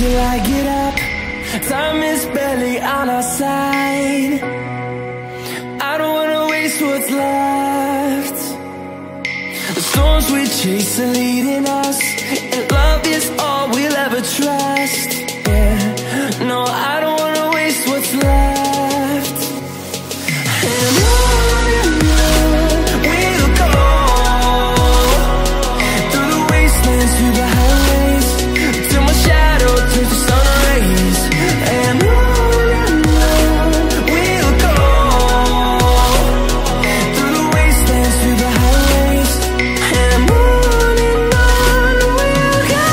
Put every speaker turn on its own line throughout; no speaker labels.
till I get up. Time is barely on our side. I don't wanna waste what's left. The storms we chase are leading us, and love is all we'll ever trust. Yeah, no, I don't wanna waste what's left. And on we'll go, through the wastelands, through the highways, till my shadow turns to sun rays. And on we'll go, through the wastelands, through the highways. And on we'll go.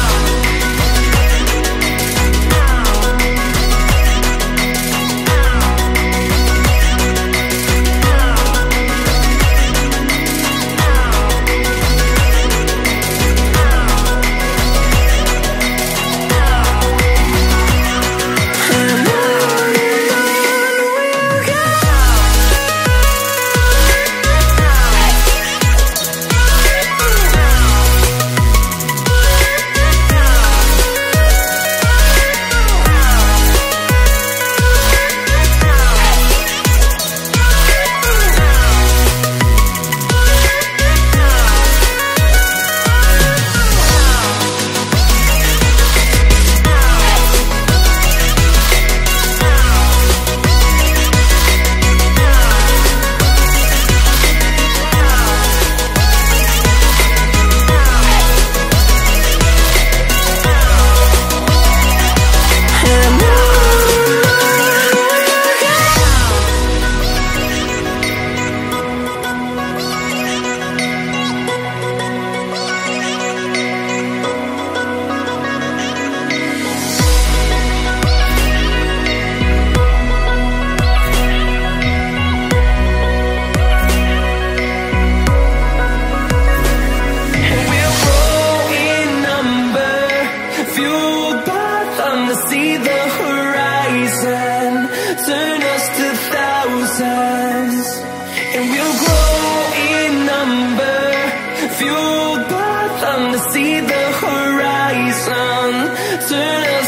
See the horizon, turn us to thousands, and we'll grow in number, fueled by thunder. See the horizon, turn us